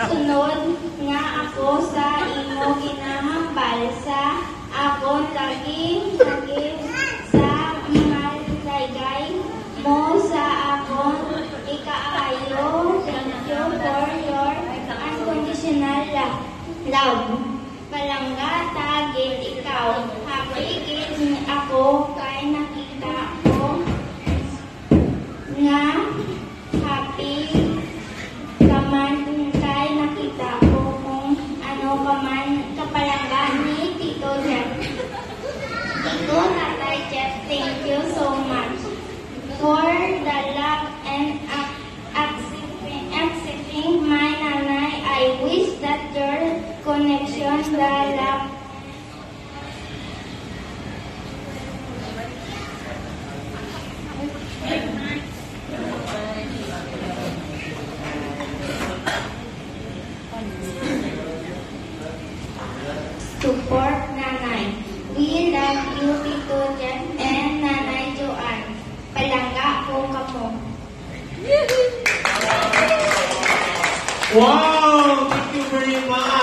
Sunod nga ako sa imo ginahambal sa akon laging sa malaygay mo sa akon ikaayo. Thank you for your unconditional love. Palangga tagil ikaw. Happy gid ako kay nakita ko nga happy kaman kay nakita ko kung ano kaman kapalangga ni Tito Jeff. Tito Tatay Jeff, thank you so much for the love and accepting my nanay. I wish that your connection, the love, support nanay. We love you, Tito Jeff and Nanay Joanne. Palangga po kamo. Wow! Thank you very much!